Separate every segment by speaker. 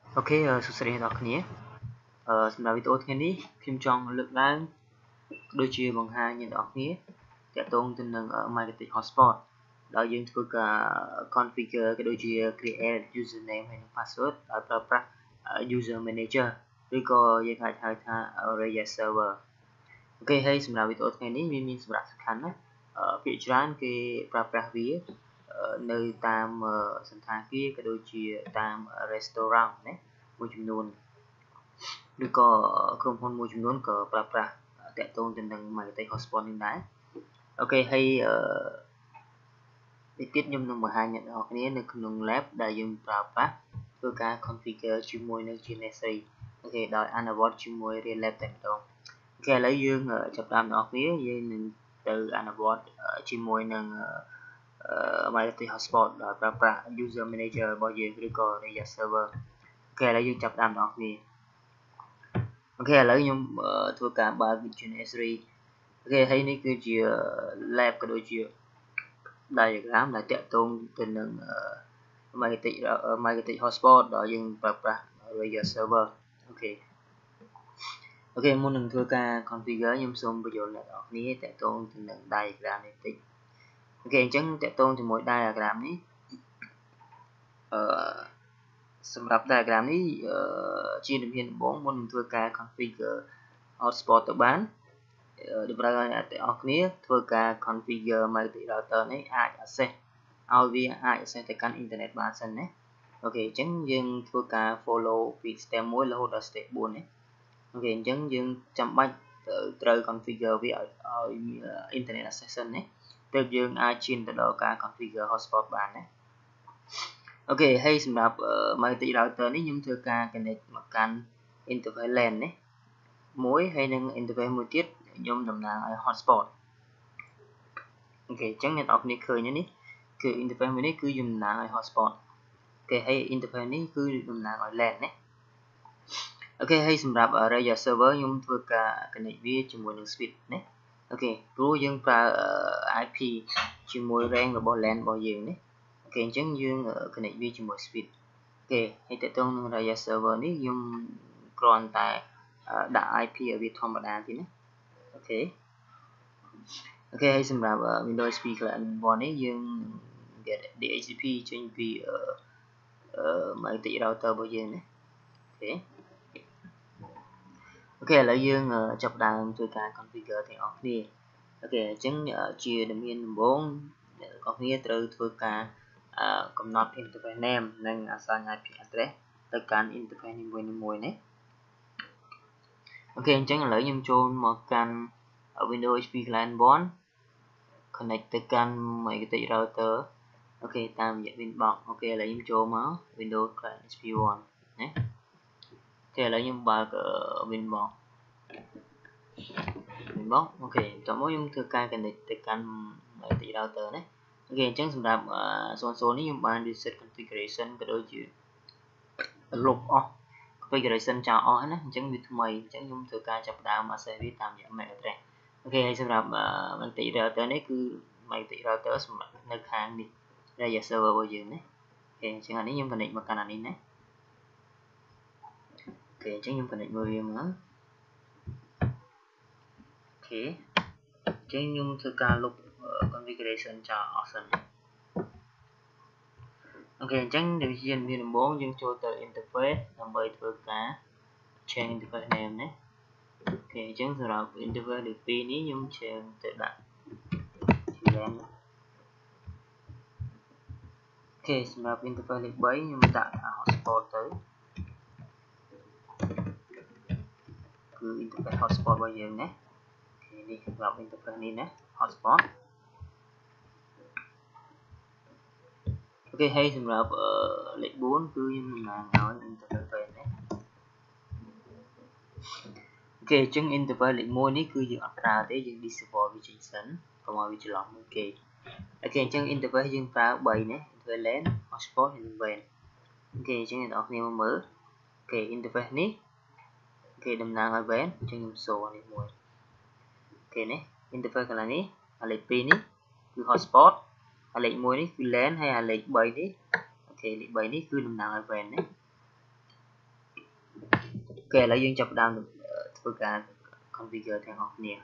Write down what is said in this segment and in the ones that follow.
Speaker 1: Ok, sụt sệ đọc nhé.សម្រាប់វីដេអូថ្ងៃនេះខ្ញុំចង់លើកឡើងដូចជាបង្ហាញអ្នកនរគ្នាតាក់ទងទៅនឹង Marketing Hotspot ដោយយើងធ្វើការ configure ក៏ដូចជា create username ហើយនិង password ដោយប្រើប្រាស់ user manager ឬក៏យើងអាចហៅថា Raya server អូខេហើយសម្រាប់វីដេអូថ្ងៃនេះវាមានសារៈសំខាន់ណាស់ភាគច្រើនគេប្រើប្រាស់វានៅតាមសន្តាគារក៏ដូចជាតាម restaurant ណាមួយចំនួនឬក៏ក្រុមហ៊ុនមួយចំនួនក៏ប្រើប្រាស់តាក់ទងទៅនឹង Marketing Hotspot នេះដែរអូខេហើយទីទៀតខ្ញុំនឹងបង្ហាញអ្នកនរគ្នានៅក្នុង lab ដែលយើងប្រើប្រាស់ធ្វើការ configure ជាមួយនឹង Genesry អូខេដោយអនុវត្តជាមួយ Real Lab តែម្ដងអូខេឥឡូវយើងចាប់ផ្ដើមអ្នកនរគ្នាយើងនឹងទៅអនុវត្តជាមួយនឹង Marketing Hotspot ដោយប្រើប្រាស់ User Manager របស់យើងឬក៏ Raya Server អូខេឥឡូវយើងចាប់ផ្ដើមអ្នកនរគ្នាអូខេឥឡូវខ្ញុំធ្វើការបើក Genesry អូខេហើយនេះគឺជា lab ក៏ដូចជា diagram ដែលតាក់ទងទៅនឹង Marketing Hotspot ដែលយើងប្រើប្រាស់ Raya server អូខេមុននឹងធ្វើការ configure ខ្ញុំសូមបញ្យល់អ្នកនរគ្នាតាក់ទងទៅនឹង diagram នេះតិចអូខេអញ្ចឹងតាក់ទងជាមួយ diagram នេះសម្រាប់ diagram នេះជាជំហានដំបូងមុននឹងធ្វើការ configure hotspot ទៅបានតម្រូវឲ្យអ្នកទាំងអស់គ្នាធ្វើការ configure multi router នេះអាច access ឲ្យវាអាច access ទៅកាន់ internet បានសិនណាអូខេអញ្ចឹងយើងធ្វើការ follow ពី step 1រហូតដល់ step 4ណាអូខេអញ្ចឹងយើងចាំបាច់ត្រូវ configure វាឲ្យ internet access សិនណាទើបយើងអាចឈានទៅដល់ការ configure hotspot បានណាអូខេហើយសម្រាប់ multi router នេះខ្ញុំធ្វើការ connect មកកាន់ interface LAN ណាមួយហើយនឹង interface មួយទៀតខ្ញុំតំណាងឲ្យ hotspot អូខេអញ្ចឹងអ្នកនរគ្នាឃើញនេះគឺ interface មួយនេះគឺតំណាងឲ្យ hotspot អូខេហើយ interface នេះគឺតំណាងឲ្យ LAN ណាអូខេហើយសម្រាប់ Raya server ខ្ញុំធ្វើការ connect វាជាមួយនឹង switch ណាអូខេព្រោះយើងប្រើ IP ជាមួយ range របស់ LAN របស់យើងណាអូខេអញ្ចឹងយើង connect វាជាមួយ switch អូខេហើយតើតើនឹង Raya server នេះខ្ញុំគ្រាន់តែដាក់ IP ឲ្យវាធម្មតាទេណាអូខេហើយសម្រាប់ Windows XP Client 1នេះយើង get DHCP ចេញពី Multi router របស់យើងណាអូខេឥឡូវយើងចាប់ផ្ដើមធ្វើការ configure ទាំងអស់គ្នាអូខេអញ្ចឹងជាដំណើរដំបូងអ្នកទាំងអស់គ្នាត្រូវធ្វើការកំណត់ interface name និង assign IP address ទៅកាន់ interface នីមួយៗណាអូខេអញ្ចឹងឥឡូវខ្ញុំចូលមកកាន់ Windows XP Client 1 connect ទៅកាន់ Marketing router អូខេតាមរយៈ Winbox អូខេឥឡូវខ្ញុំចូលមក Windows Client XP 1ណាអូខេឥឡូវខ្ញុំបើក Winbox អូខេតោះមកខ្ញុំធ្វើការ connect ទៅកាន់ Marketing router ណាអូខេអញ្ចឹងសម្រាប់00នេះខ្ញុំបាន reset configuration ក៏ដូចជាលុបអស់ configuration ចោលអស់ណាអញ្ចឹងវាថ្មីអញ្ចឹងខ្ញុំធ្វើការចាប់ផ្ដើម access វាតាមរយៈ MAC address អូខេហើយសម្រាប់ Multi router នេះគឺ Multi router សម្រាប់នៅខាងនេះ Raya server របស់យើងណាអូខេអញ្ចឹងអានេះខ្ញុំ connect មកកាន់អានេះណាអូខេអញ្ចឹងខ្ញុំ connect មកវាមកអូខេអញ្ចឹងខ្ញុំធ្វើការលុប configuration ចោលអស់សិនអូខេអញ្ចឹងដូចជាមានដំបូងយើងចូលទៅ interface ដើម្បីធ្វើការ change interface name ណាអូខេអញ្ចឹងសម្រាប់ interface លេខ2នេះខ្ញុំ change ទៅដាក់ LAN អូខេសម្រាប់ interface លេខ3ខ្ញុំដាក់ hotspot ទៅគឺ interface hotspot របស់យើងណាអូខេនេះសម្រាប់ interface នេះណា hotspot អូខេហើយសម្រាប់លេខ4គឺខ្ញុំតំណាងឲ្យ interface ណាអូខេអញ្ចឹង interface លេខ1នេះគឺយើងអត់ប្រើទេយើង disable វាចេញសិនកុំឲ្យវាច្រឡំមួយគេអូខេអញ្ចឹង interface យើងប្រើ3ណា interface LAN hotspot ហើយនិង WAN អូខេអញ្ចឹងអ្នកនរគ្នាមកមើលអូខេ interface នេះគេតំណាងឲ្យ WAN អញ្ចឹងខ្ញុំសូអានេះមួយអូខេនេះ interface កន្លែងនេះអាលេខ2នេះគឺ hotspot អាលេខ1នេះគឺ LAN ហើយអាលេខ3នេះអូខេលេខ3នេះគឺតំណាងឲ្យ WAN ណា ok là dương chập đamធ្វើការ configure ទាំងអស់គ្នា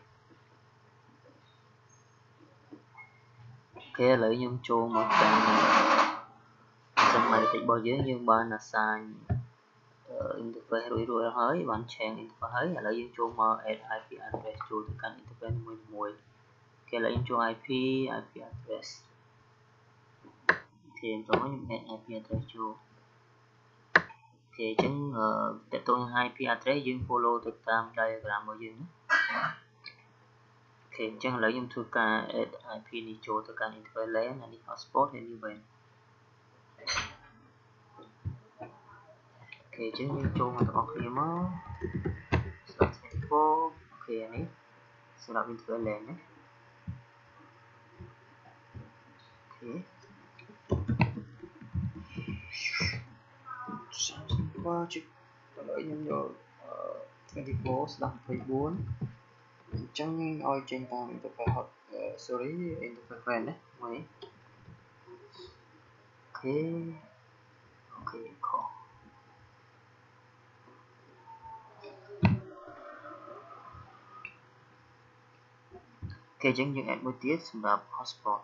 Speaker 1: គេឥឡូវខ្ញុំចូលមកកាន់សមាជិករបស់យើងបាន assign interface រួចហើយបាន change interface ហើយឥឡូវយើងចូលមក add IP address ចូលទៅកាន់ interface មួយគេឥឡូវខ្ញុំចូល IP address គេបន្តមកខ្ញុំ add IP address ចូលគេអញ្ចឹងតើតើ IP address យើង follow ទៅតាម diagram របស់យើងណាអូខេអញ្ចឹងឥឡូវខ្ញុំធ្វើការ add IP នេះចូលទៅកាន់ interface LAN ហើយនេះ hotspot ហើយនេះ WAN អូខេអញ្ចឹងយើងចូលមកទាំងអស់គ្នាមក /24 អូខេនេះសម្រាប់ interface LAN ណាអូខេ34ជិះឥឡូវខ្ញុំយក24/24អញ្ចឹងឲ្យចេញតាម interface hot sorry interface WAN ណាមួយអូខេខុសគេអញ្ចឹងយើង add មួយទៀតសម្រាប់ hotspot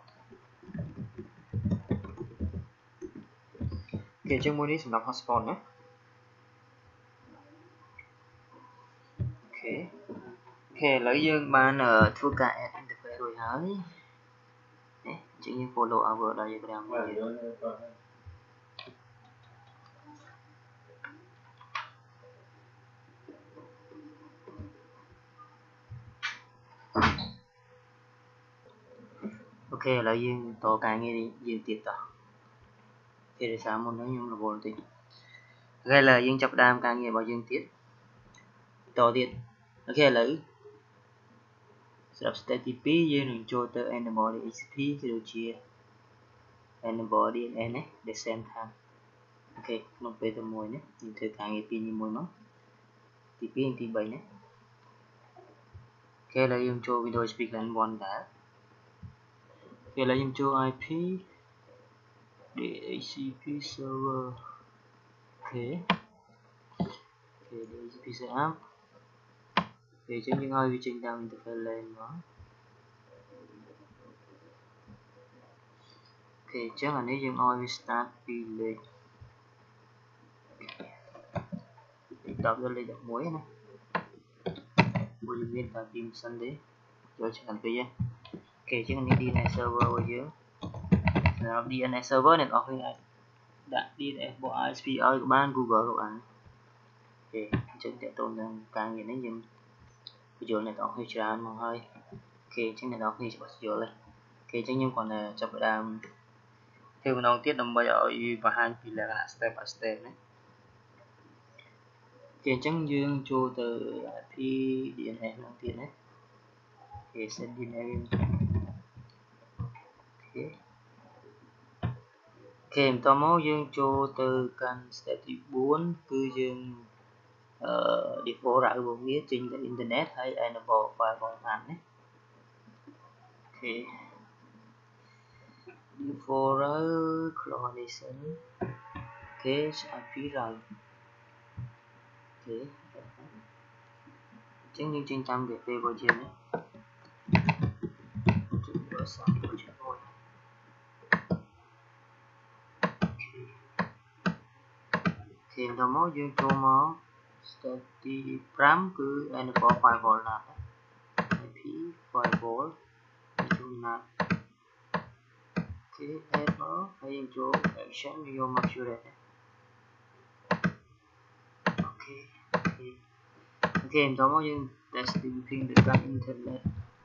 Speaker 1: គេអញ្ចឹងមួយនេះសម្រាប់ hotspot ណាអូខេឥឡូវយើងបានធ្វើការ add interface រួចហើយនេះអញ្ចឹងយើង follow our diagram មួយអូខេឥឡូវយើងតការងារយើងទៀតតគេដោយសារមុនហ្នឹងខ្ញុំរវល់បន្តិចអូខេឥឡូវយើងចាប់ផ្ដើមការងាររបស់យើងទៀតតទៀតអូខេឥឡូវសម្រាប់ step ទី2យើងនឹងចូលទៅ enable DHCP គឺដូចជា enable DNS ណា the same time អូខេក្នុងពេលតែមួយណាយើងធ្វើការងារពីរនេះមួយមកទី2និងទី3ណាអូខេឥឡូវយើងចូល Windows Speak LAN 1ដែរអូខេឥឡូវយើងចូល IP DHCP server អូខេ DHCP setup ពេលអញ្ចឹងយើងឲ្យវាចេញតាម interface LAN មកអូខេអញ្ចឹងអានេះយើងឲ្យវា start ពីលេខ10ដល់លេខ11ណាមួយមានតែពីមិនសិនទេយកច្រើនពេកអូខេអញ្ចឹងនេះ DNS server របស់យើងសម្រាប់ DNS server អ្នកនរគ្នាអាចដាក់ DNS របស់ ISP ឲ្យក៏បាន Google ក៏បានអូខេអញ្ចឹងតើតើនឹងការងារនេះយើងបញ្យល់អ្នកនរគ្នាច្រើនមកហើយអូខេអញ្ចឹងអ្នកនរគ្នាច្បាស់យល់ហើយអូខេអញ្ចឹងខ្ញុំគ្រាន់តែចាប់ផ្ដើមធ្វើម្ដងទៀតដើម្បីឲ្យបង្ហាញពីលក្ខណៈ step by step ណាអូខេអញ្ចឹងយើងចូលទៅ IP DNS ហ្នឹងទៀតណាអូខេ set DNS អូខេបន្តមកយើងចូលទៅកាន់ step ទី4គឺយើង default route របស់វាចេញទៅ internet ហើយ enable firewall បានណាអូខេ default route clonation អូខេ IP route អូខេអញ្ចឹងយើងចេញតាម gateway របស់យើងណាចូលទៅ30ជាមួយអូខេបន្តមកយើងចូលមក step ទី5គឺ enable firewall NAT IP firewall ចូល NAT អូខេ enable ហើយយើងចូល action យកមក curate អូខេបន្តមកយើង testing ping ទៅកាន់ internet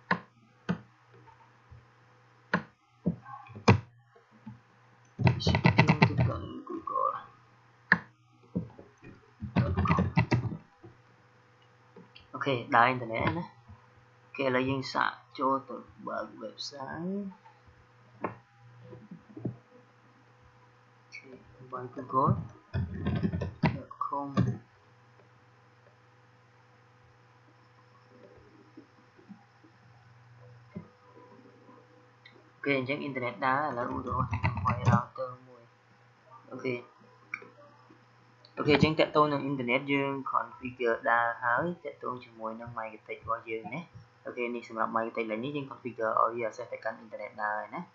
Speaker 1: ping ទៅកាន់ google.com អូខេដើរ internet ណាគេឥឡូវយើងសាកចូលទៅបើក website អូខេបើក google.com អូខេអញ្ចឹង internet ដើរឥឡូវឧទាហរណ៍ខ្ញុំឲ្យ router មួយអូខេចឹងតើតើនឹងអ៊ីនធឺណិតយើង configure ដើរហើយតើតើជាមួយនឹង MyKTech របស់យើងណាអូខេនេះសម្រាប់ MyKTech ឡើងនេះយើង configure ឲ្យវា access ទៅកាន់អ៊ីនធឺណិតដើរហើយណា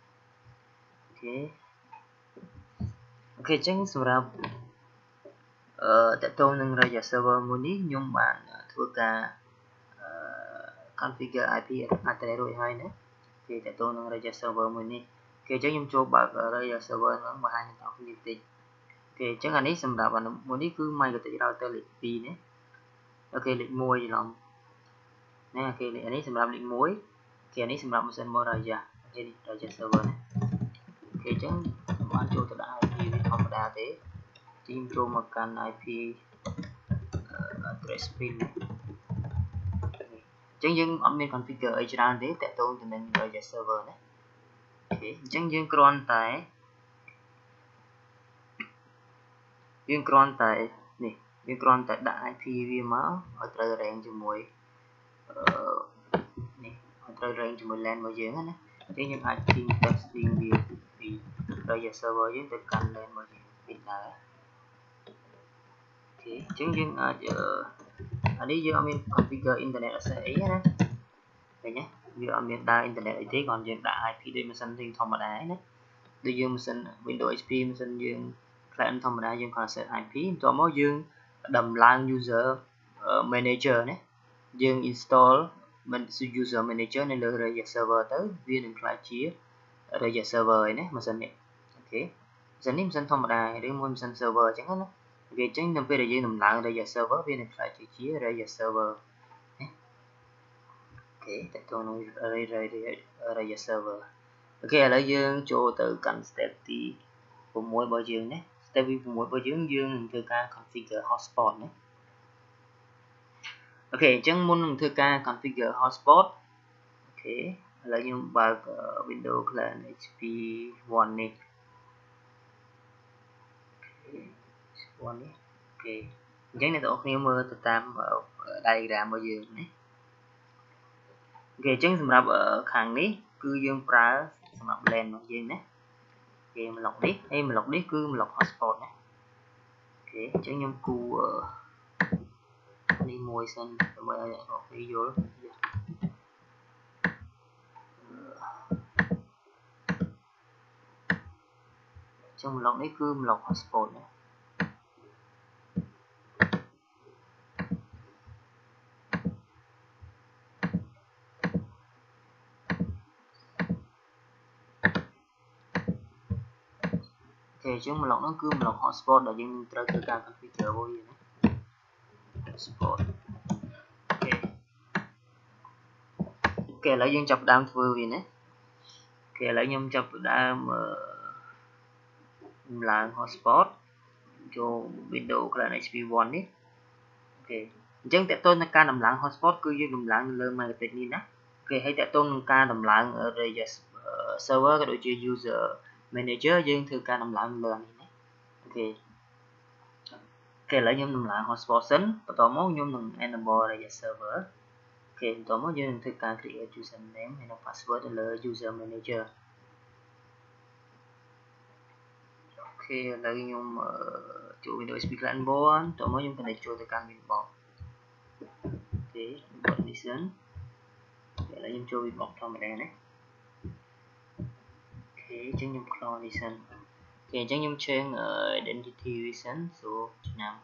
Speaker 1: អូខេចឹងសម្រាប់តើតើនឹង Raja server មួយនេះខ្ញុំបានធ្វើការ configure IP address រួចហើយណាគេតើតើនឹង Raja server មួយនេះគេចឹងខ្ញុំចូលបើក Raja server ហ្នឹងបង្ហាញដល់អ្នកតិចអូខេអញ្ចឹងអានេះសម្រាប់អាមួយនេះគឺ MyKTech router លេខ2ណាអូខេលេខ1ច្រឡំណាអូខេអានេះសម្រាប់លេខ1អូខេអានេះសម្រាប់ម៉ាស៊ីន Raja អូខេនេះ Raja server ណាអូខេអញ្ចឹងបានចូលទៅដាក់ IP វាធម្មតាទេទីមចូលមកកាន់ IP address pin អញ្ចឹងយើងអត់មាន configure អីច្រើនទេតាក់ទងទៅនឹង Raja server ណាអូខេអញ្ចឹងយើងគ្រាន់តែនេះយើងគ្រាន់តែដាក់ IP វាមកឲ្យត្រូវ range ជាមួយនេះឲ្យត្រូវ range ជាមួយ LAN របស់យើងណាអញ្ចឹងយើងអាច ping testing វាពី Raja server យើងទៅកាន់ LAN របស់យើងពីដែរអូខេអញ្ចឹងយើងអាចអានេះយើងអត់មាន configure internet access អីណាឃើញទេវាអត់មានដើរ internet អីទេគ្រាន់យើងដាក់ IP ដូចម៉ាស៊ីនយើងធម្មតាឯណាដូចយើងម៉ាស៊ីន Windows XP ម៉ាស៊ីនយើង client ធម្មតាយើងគ្រាន់ set IP បន្ទាប់មកយើងដំឡើង user manager ណាយើង install user manager នៅលើ Raja server ទៅវានឹងក្លាយជា Raja server ឯណាម៉ាស៊ីននេះអូខេម៉ាស៊ីននេះម៉ាស៊ីនធម្មតាឬមួយម៉ាស៊ីន server អញ្ចឹងណាវាអញ្ចឹងនៅពេលដែលយើងដំឡើង Raja server វានឹងក្លាយជា Raja server ណាអូខេតើតើនឹង Raja server អូខេឥឡូវយើងចូលទៅកាន់ step ទី6របស់យើងណា step ទី6របស់យើងនឹងធ្វើការ configure hotspot ណាអូខេអញ្ចឹងមុននឹងធ្វើការ configure hotspot អូខេឥឡូវខ្ញុំបើក Windows Client HP 1នេះអូខេអញ្ចឹងអ្នកទាំងអស់គ្នាមើលទៅតាម diagram របស់យើងណាអូខេអញ្ចឹងសម្រាប់ខាងនេះគឺយើងប្រើសម្រាប់ LAN របស់យើងណាគេ block នេះហើយ block នេះគឺ block hotspot ណាអូខេអញ្ចឹងខ្ញុំគូនេះមួយសិនដើម្បីឲ្យអ្នកទាំងអស់គ្នាយល់ចឹង block នេះគឺ block hotspot ណាអូខេអញ្ចឹង block នោះគឺ block hotspot ដែលយើងត្រូវធ្វើការ configure របស់វាណា hotspot អូខេឥឡូវយើងចាប់ផ្ដើមធ្វើវាណាអូខេឥឡូវខ្ញុំចាប់ផ្ដើមឡើង hotspot ចូល Windows Client HP 1នេះអូខេអញ្ចឹងតើតើនឹងការដំឡើង hotspot គឺយើងដំឡើងនៅលើ MyKTech នេះណាអូខេហើយតើតើនឹងការដំឡើង Raja server ក៏ដូចជា user manager យើងធ្វើការដំឡើងលើនេះណាអូខេឥឡូវខ្ញុំដំឡើង hotspot សិនបន្តមកខ្ញុំនឹង enable Raja server អូខេបន្តមកយើងនឹងធ្វើការ create username ហើយនិង password នៅលើ user manager អូខេឥឡូវខ្ញុំចូល Windows XP Client 1តមកខ្ញុំ connect ចូលទៅកាន់ Winbox អូខេ Winbox នេះសិនឥឡូវខ្ញុំចូល Winbox ធម្មតាណាអូខេអញ្ចឹងខ្ញុំ clone នេះសិនអូខេអញ្ចឹងខ្ញុំ change identity វាសិន so ឆ្នាំ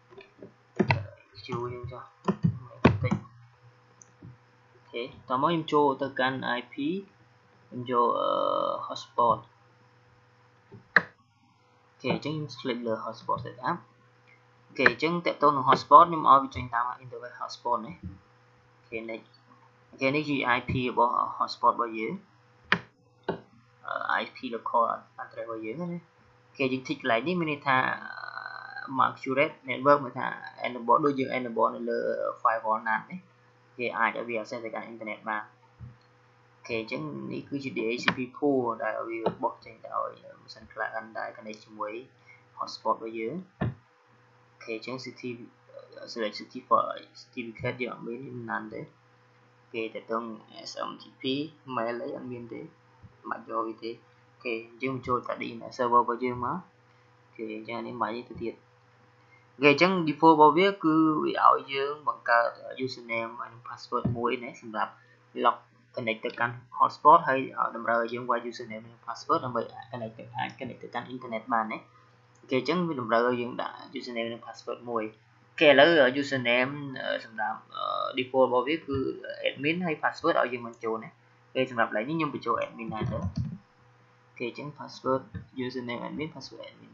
Speaker 1: ជួយយើងចុះតិចអូខេតមកខ្ញុំចូលទៅកាន់ IP ខ្ញុំចូល hotspot អូខេអញ្ចឹងខ្ញុំ click លើ hotspot setup អូខេអញ្ចឹងតើតើនឹង hotspot ខ្ញុំឲ្យវាចេញតាម interface hotspot ណាអូខេ next អូខេនេះជា IP របស់ hotspot របស់យើង IP local address របស់យើងណាគេយើង tick កន្លែងនេះមានន័យថា accurate network មានថា enable ដូចយើង enable នៅលើ firewall NAT ណាគេអាចឲ្យវា access ទៅកាន់ internet បានអូខេអញ្ចឹងនេះគឺជា DHCP pool ដែលវាបោះចេញទៅឲ្យម៉ាស៊ីន client ដែល connect ជាមួយ hotspot របស់យើងអូខេអញ្ចឹង select certificate យើងអត់មានណានទេគេទៅតង SMTP mail អីអត់មានទេមិនយកវាទេអូខេយើងចូលតា DNS server របស់យើងមកអូខេអញ្ចឹងនេះបាយទៅទៀត Cái chẳng default របស់វាគឺវាឲ្យយើងបង្កើត username និង password មួយនេះសម្រាប់ log connect ទៅកាន់ hotspot ហើយតម្រូវឲ្យយើងវាយ username និង password ដើម្បី connect ទៅកាន់ internet បានណាគេអញ្ចឹងវាតម្រូវឲ្យយើងដាក់ username និង password មួយគេឥឡូវ username សម្រាប់ default របស់វាគឺ admin ហើយ password ឲ្យយើងបញ្ចូលណាគេសម្រាប់ like នេះខ្ញុំបញ្ចូល admin ដែរទៅគេអញ្ចឹង password username admin password admin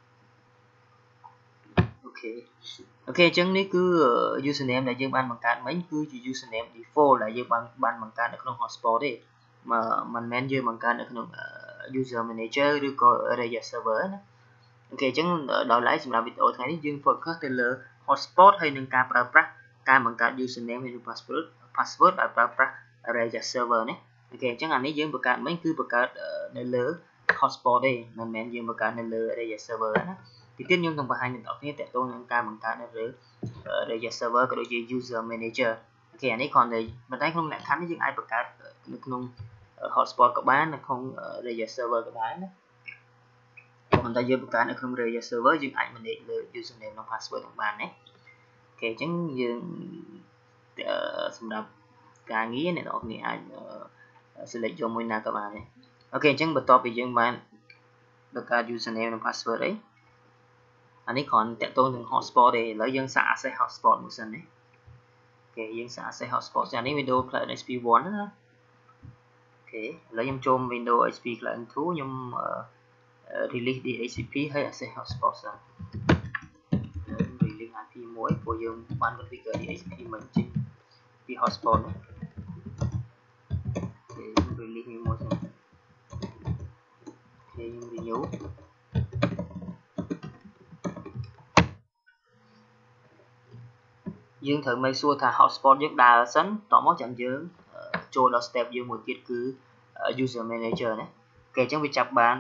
Speaker 1: អូខេអញ្ចឹងនេះគឺ username ដែលយើងបានបង្កើតមិញគឺជា username default ដែលយើងបានបង្កើតនៅក្នុង hotspot ទេមិនមែនយើងបង្កើតនៅក្នុង user manager ឬក៏ Rayas server ណាអូខេអញ្ចឹងដល់ឡែកសម្រាប់វីដេអូថ្ងៃនេះយើង focus ទៅលើ hotspot ហើយនឹងការប្រើប្រាស់ការបង្កើត username ហើយនិង password ដោយប្រើប្រាស់ Rayas server ណាអូខេអញ្ចឹងអានេះយើងបង្កើតមិញគឺបង្កើតនៅលើ hotspot ទេមិនមែនយើងបង្កើតនៅលើ Rayas server ណាទីទៀតខ្ញុំនឹងបង្ហាញអ្នកនរគ្នាតើតើនឹងការបង្កើតនៅលើ Rayas server ក៏ដូចជា user manager អូខេអានេះគ្រាន់តែប៉ុន្តែក្នុងលក្ខខណ្ឌនេះយើងអាចបង្កើតនៅក្នុង hotspot ក៏បាននៅក្នុង Rayas server ក៏បានណាប៉ុន្តែយើងបង្កើតនៅក្នុង Rayas server យើងអាច manage លើ username និង password នឹងបានណាអូខេអញ្ចឹងយើងសម្រាប់ការងារអ្នកនរគ្នាអាច select យកមួយណាក៏បានដែរអូខេអញ្ចឹងបន្ទាប់ពីយើងបានបង្កើត username និង password អីអានេះគ្រាន់តាក់ទងនឹង hotspot ទេឥឡូវយើងសាក access hotspot មួយសិនណាអូខេយើងសាក access hotspot ចានេះ Windows Client XP1 ណាអូខេឥឡូវខ្ញុំចូល Windows XP Client 2ខ្ញុំ release DHCP ហើយ access hotspot សិន release IP មួយព្រោះយើងបាន configure DHCP មិនចេញពី hotspot ណាអូខេ release មួយសិនអូខេខ្ញុំ renewយើងត្រូវ make sure ថា hotspot យើងដើរសិនតមកចាំយើងចូលដល់ step យើងមួយទៀតគឺ user manager ណាគេអញ្ចឹងវាចាប់បាន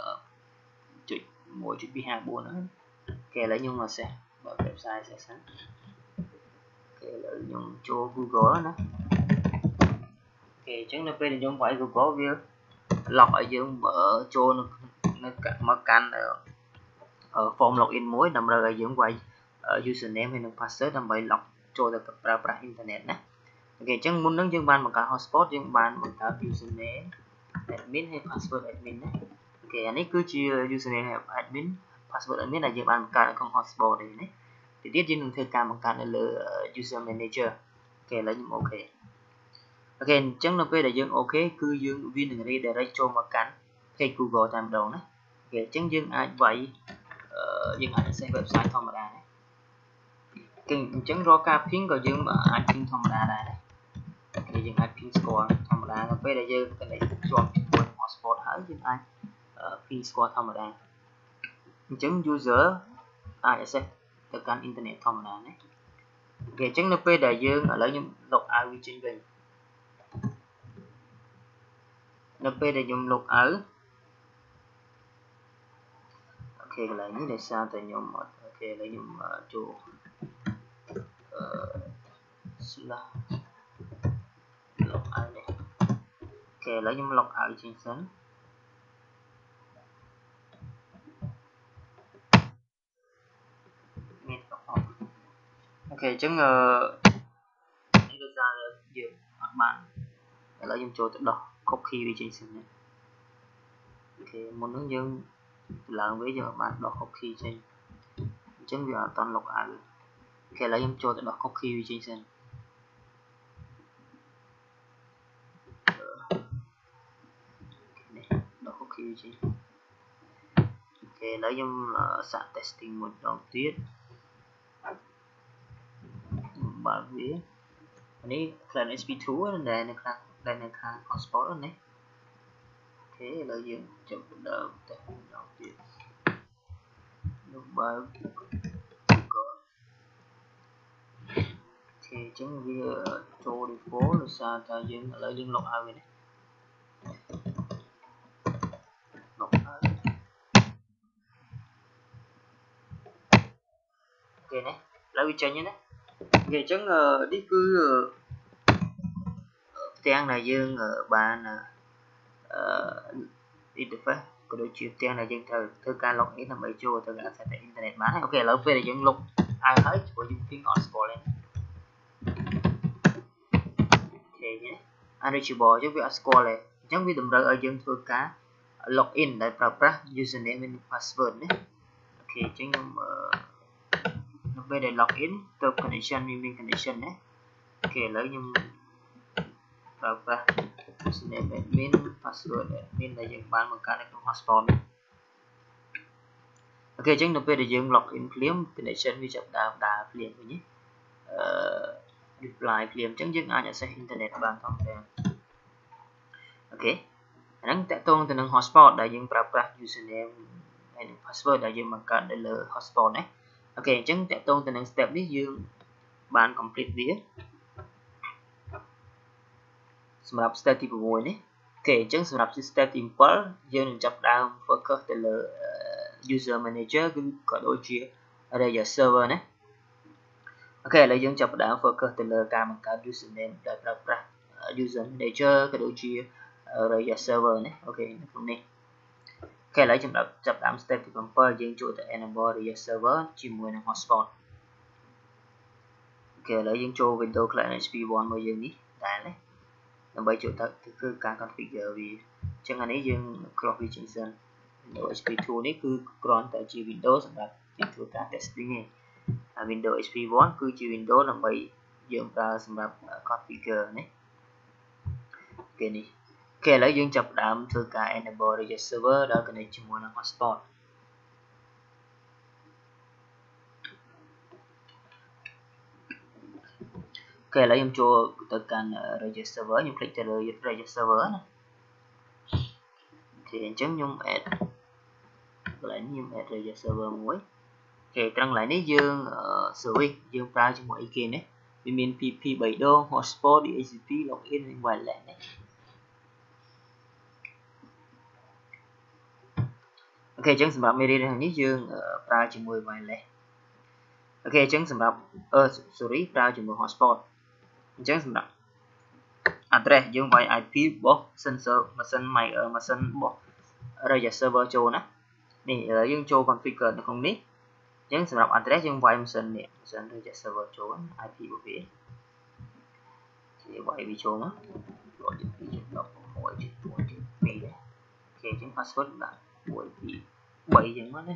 Speaker 1: 1.1.254ហ្នឹងគេឥឡូវខ្ញុំមកសេះបើ website សេះសិនគេឥឡូវខ្ញុំចូល Google ណាគេអញ្ចឹងនៅពេលដែលខ្ញុំវាយ Google វា log ឲ្យយើងចូលនៅមកកាន់ form login មួយតម្រូវឲ្យយើងវាយ username ហើយនិង password ដើម្បី log ចូលទៅប្រើប្រាស់ internet ណាអូខេអញ្ចឹងមុននឹងយើងបានបង្កើត hotspot យើងបានបង្កើត username admin ហើយ password admin ណាអូខេអានេះគឺជា username admin password admin ដែលយើងបានបង្កើតនៅក្នុង hotspot នេះណាទីទៀតយើងនឹងធ្វើការបង្កើតនៅលើ user manager អូខេឥឡូវខ្ញុំអូខេអូខេអញ្ចឹងនៅពេលដែលយើងអូខេគឺយើងវានឹង redirect ចូលមកកាន់ page Google តែម្ដងណាអូខេអញ្ចឹងយើងអាចវាយយើងអាច access website ធម្មតាណាគឺអញ្ចឹងរាល់ការ ping ក៏យើងអាច ping ធម្មតាដែរណាគេយើងអាច ping ស្គាល់ធម្មតានៅពេលដែលយើង connect ជាប់ជាមួយ hotspot ហើយយើងអាច ping ស្គាល់ធម្មតាអញ្ចឹង user អាច access ទៅកាន់ internet ធម្មតាណាអូខេអញ្ចឹងនៅពេលដែលយើងឥឡូវខ្ញុំ log out វាចេញវិញនៅពេលដែលខ្ញុំ log out អូខេកន្លែងនេះដោយសារតែខ្ញុំអូខេឥឡូវខ្ញុំចូល slash log out នេះអូខេឥឡូវខ្ញុំ log out ចេញសិនមានអូខេអញ្ចឹងនេះដោយសារយើងអត់បានឥឡូវខ្ញុំចូលទៅដោះ cookie វាចេញសិនណាអូខេមុននឹងយើងឡើងវិញយើងអត់បានដោះ cookie ចេញអញ្ចឹងវាអត់តន់ log out អូខេឥឡូវខ្ញុំចូលទៅដោះ cookie វាចេញសិននេះដោះ cookie វាចេញអូខេឥឡូវខ្ញុំសាក testing មួយដងទៀតបើកវានេះ Client SP2 ដែលនៅខាង hotspot នេះអូខេឥឡូវយើងចាប់ដើមតេស្តម្ដងទៀតនោះបើក Google អូខេអញ្ចឹងវាចូល default ដោយសារតែយើងឥឡូវយើង log out វានេះ log out អូខេនេះឥឡូវវាចេញហើយណាអូខេអញ្ចឹងនេះគឺផ្ទាំងដែលយើងបានinterface có đôi chiều tiền là dân thơ ca login là mấy chỗ thơ access tại internet bán ok là về là dân lục ai hết của dùng tiếng hotspot lên ok nhé unreachable chứ việc score này chẳng biết đừng ở dân thơ cá login để prapra username and password nhé ok chứ nhưng nó về để login từ connection meaning connection nhé ok lấy nhưng prapra username admin password admin là dân bán một cái trong hotspot nhé ok chứ nó về để dân login phím connection với chập đà phím nhé reply phím chẳng dân ai sẽ internet bán thông thường ok nắng tại tôn từ nâng hotspot đại dương prapra username and password đại dương bằng cả để là hotspot này ok chẳng tại tôn từ nâng step đi dương bạn complete viết sầm lập step tipo mùi này ok chẳng sầm lập step simple dương chập down focus để là user manager cứ có đôi chia ở đây là server này ok lấy dương chập down focus để là cả bằng cả username đại prapra user manager cái đôi chia ở đây là server này ok nó này ok lấy chập đám step thì compare dương chuột tại enable đây là server chỉ mùi là hotspot ok lấy dương cho Windows client HP1 mới dương đi đại này nó bây chỗ thật cứ cả configure vì chẳng hạn ấy dương clock region Windows HP2 này cứ còn tại chỉ Windows là Windows cả testing này Windows HP1 cứ chỉ Windows là bây dương raសម្រាប់ configure này ok này ok lấy dương chập đám thưa cả enable register server đó cái này chỉ muốn là hotspot ok lấy dương cho tất cả register server nhưng click từ register server này thì chấm nhung add lại nhung add register server muối ok trăng lại nấy dương service dương ra cho mọi ý kiến đấy mình pp 7 đô hotspot DHCP login ngoài lại này ok chẳng sầmรับไม่ได้ทางนี้យើងប្រើជាមួយ wireless អូខេអញ្ចឹងសម្រាប់ sorry ប្រើជាមួយ hotspot អញ្ចឹងសម្រាប់ address យើងវាយ IP របស់ sensor ម៉ាស៊ីន ម៉ាស៊ីនរបស់ register server ចូលណានេះយើងចូល configure នៅក្នុងនេះអញ្ចឹងសម្រាប់ address យើងវាយម៉ាស៊ីននេះម៉ាស៊ីន register server ចូល IP របស់វាវាយវាចូលមកចូលជា2ជា16ជា2ជា2ដែរអូខេអញ្ចឹង password ដាក់1 2 3អញ្ចឹងមកណា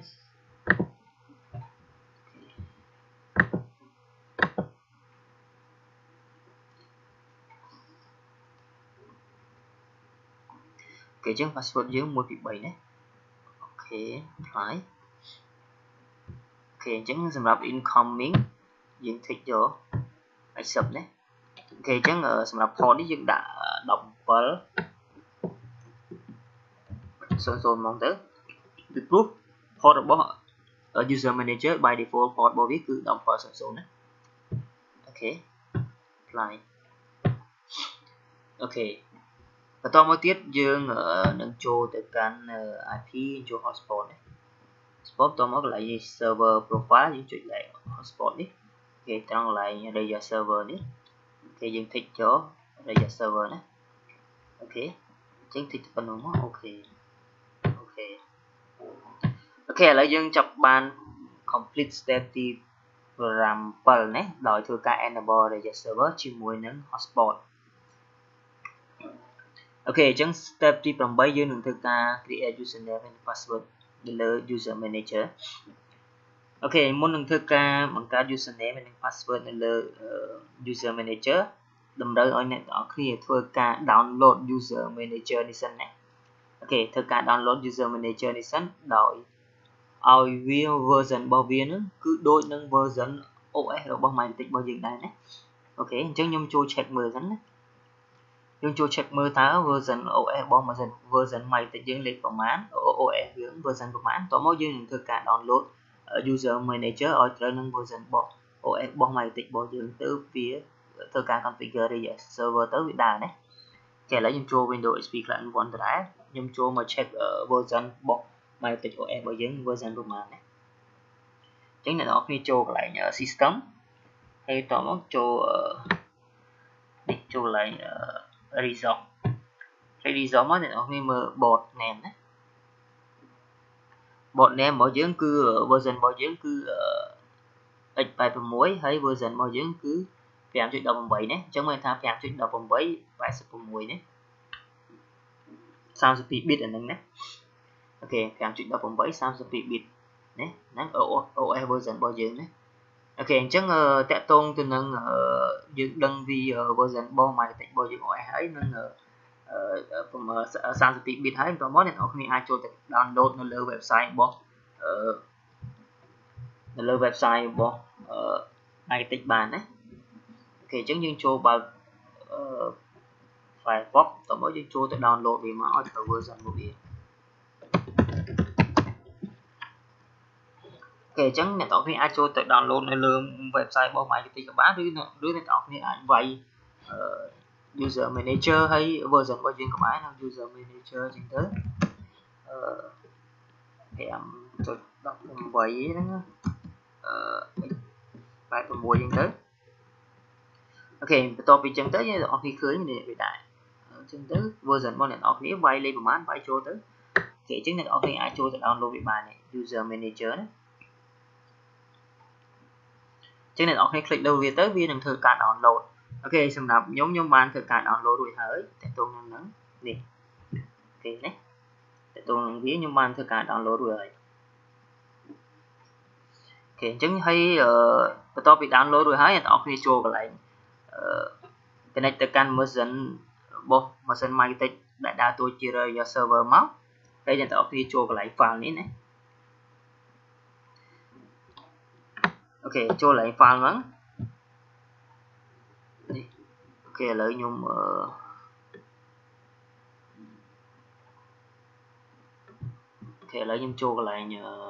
Speaker 1: អូខេអញ្ចឹង password យើង1 2 3ណាអូខេថ្លៃអូខេអញ្ចឹងសម្រាប់ incoming យើង tick យក accept ណាអូខេអញ្ចឹងសម្រាប់ port នេះយើងដាក់17 00ហ្មងទៅពីព្រោះ port របស់ user manager by default port របស់វាគឺ1700ណាអូខេ apply អូខេបន្តមកទៀតយើងនឹងចូលទៅកាន់ IP ចូល hotspot នេះ hotspot តមកកន្លែង server profile យើងចុចកន្លែង hotspot នេះគេត្រង់កន្លែង register server នេះគេយើង tick ចូល register server ណាអូខេអញ្ចឹង tick ប៉ុណ្ណឹងមកអូខេអូខេឥឡូវយើងចាប់បាន complete step ទី7ណាដោយធ្វើការ enable register server ជាមួយនឹង hotspot ok អញ្ចឹង step ទី8យើងនឹងធ្វើការ create username and password នៅលើ user manager អូខេមុននឹងធ្វើការបង្កើត username និង password នៅលើ user manager តម្រូវឲ្យអ្នកទាំងអស់គ្នាធ្វើការ download user manager នេះសិនណាអូខេធ្វើការ download user manager នេះសិនដោយឲ្យវា version របស់វានឹងគឺដូចនឹង version OS របស់ Microsoft របស់យើងដែរណាអូខេអញ្ចឹងខ្ញុំចូល check មើលសិនណាយើងចូល check មើលតើ version OS របស់ version Microsoft យើងលេខប្រមាណ OS យើង version ប្រមាណតោះមកយើងនឹងធ្វើការ download user manager ឲ្យត្រូវនឹង version របស់ OS របស់ Microsoft របស់យើងទៅវាធ្វើការ configure register server ទៅវាដើរណាឥឡូវខ្ញុំចូល Windows XP Client 1 ដែរខ្ញុំចូលមក check version របស់ Microsoft OS របស់យើង version ប្រមាណណាអញ្ចឹងអ្នកនរគ្នាចូលកន្លែង system ហើយតមកចូលនេះចូលកន្លែងresource មកអ្នកនរគ្នាមើល board name ណា bot name របស់យើងគឺ version របស់យើងគឺ x86 ហើយ version របស់យើងគឺ 5.18 ណាអញ្ចឹងមានថា 5.18 86ណា32 bit អាហ្នឹងណាអូខេ 5.18 32 bit ណាហ្នឹង OS version របស់យើងណាអូខេអញ្ចឹងតាក់ទងទៅនឹងយើងដឹងពី version របស់ Microtik របស់យើង OS ហើយនឹង32 bit ហើយបន្តមកអ្នកនរគ្នាអាចចូលទៅ download នៅលើ website របស់Microtik បានណាអូខេអញ្ចឹងយើងចូលបើកFirefox តោះមកយើងចូលទៅ download វាមកឲ្យទៅ version របស់វាអូខេអញ្ចឹងអ្នកនរគ្នាអាចចូលទៅ download នៅលើ website របស់ Microtik ក៏បានឬអ្នកនរគ្នាអាចវាយuser manager ហើយ version របស់យើងក៏បាន user manager អញ្ចឹងទៅ5.18 ហ្នឹង86អញ្ចឹងទៅអូខេបន្ទាប់ពីអញ្ចឹងទៅយើងអ្នកនរគ្នាឃើញនេះវាដែរអញ្ចឹងទៅ version របស់អ្នកនរគ្នាវាយលេខប្រហែលវាយចូលទៅអូខេអញ្ចឹងអ្នកនរគ្នាអាចចូលទៅ download វាបាន user manager ណាអញ្ចឹងអ្នកនរគ្នា click លើវាទៅវានឹងធ្វើការ download អូខេសម្រាប់ខ្ញុំបានធ្វើការ download រួចហើយតើតោងនឹងនេះអូខេណាតើតោងនឹងវាខ្ញុំបានធ្វើការ download រួចហើយអូខេអញ្ចឹងហើយបន្ទាប់ពី download រួចហើយអ្នកនរគ្នាចូលកន្លែងconnect ទៅកាន់ version របស់ version Microtik ដែលដើរតួជា Razer server មកហើយអ្នកនរគ្នាចូលកន្លែង file នេះណាអូខេចូលកន្លែង file ហ្នឹងនេះអូខេឥឡូវខ្ញុំអូខេឥឡូវខ្ញុំចូលកន្លែង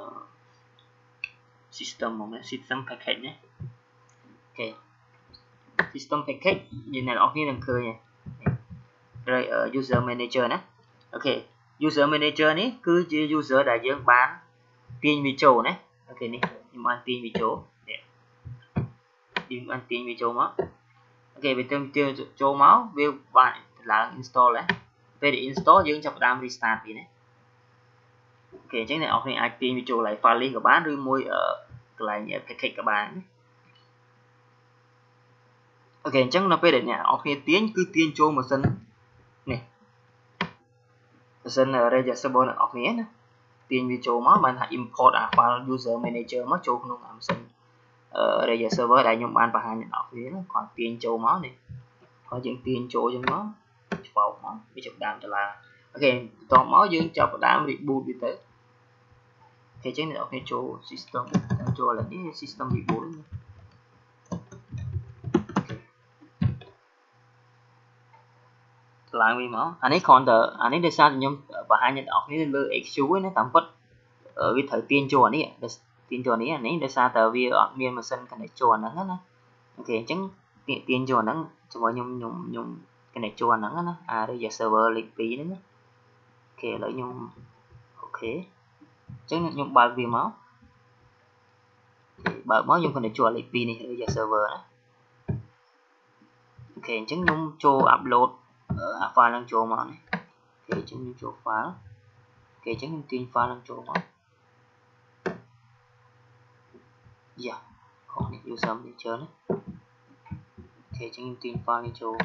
Speaker 1: system មកណា system package ណាអូខេ system package យើងអ្នកនរគ្នានឹងឃើញហើយ user manager ណាអូខេ user manager នេះគឺជា user ដែលយើងបានទាញវាចូលណាអូខេនេះខ្ញុំបានទាញវាចូលនេះយើងបានទាញវាចូលមកអូខេវាទាញចូលមកវាបានឡើង install ដែរពេល install យើងចាប់ផ្ដើម restart វាណាអូខេអញ្ចឹងអ្នកនរគ្នាអាចទាញវាចូលកន្លែង file list ក៏បានឬមួយកន្លែង package ក៏បានអូខេអញ្ចឹងនៅពេលដែលអ្នកនរគ្នាទាញគឺទាញចូលម៉ាស៊ីននេះម៉ាស៊ីន Razer server អ្នកនរគ្នាណាទាញវាចូលមកបានថា import អា file user manager មកចូលក្នុងអាម៉ាស៊ីនRazer server ដែលខ្ញុំបានបង្ហាញអ្នកនរគ្នាគាត់ទាញចូលមកនេះហើយយើងទាញចូលចឹងមកឆ្វោកមកវាចាប់ដើមចលាអូខេបន្ទាប់មកយើងចាប់ដើម reboot វាទៅអូខេអញ្ចឹងអ្នកនរគ្នាចូល system ចូលឥឡូវនេះ system reboot ឡើងវិញមកអានេះគ្រាន់តែអានេះដោយសារខ្ញុំបង្ហាញអ្នកនរគ្នាលើ XQ ណាតាមពិតវាត្រូវទាញចូលអានេះទាញចូលនេះអានេះដោយសារតែវាអត់មានម៉ាស៊ីន connect ចូលអាហ្នឹងណាអូខេអញ្ចឹងទាញចូលអាហ្នឹងជាមួយខ្ញុំ connect ចូលអាហ្នឹងណាអា Razer server លេខ2ហ្នឹងអូខេឥឡូវខ្ញុំអូខេអញ្ចឹងខ្ញុំបើកវាមកបើកមកខ្ញុំ connect ចូលលេខ2នេះ Razer server ណាអូខេអញ្ចឹងខ្ញុំចូល upload អា file ហ្នឹងចូលមកនេះអូខេអញ្ចឹងខ្ញុំចូល file អូខេអញ្ចឹងខ្ញុំទាញ file ហ្នឹងចូលមកយ៉ាខកនេះ user manager ណាអូខេអញ្ចឹងខ្ញុំទាញ file នេះចូល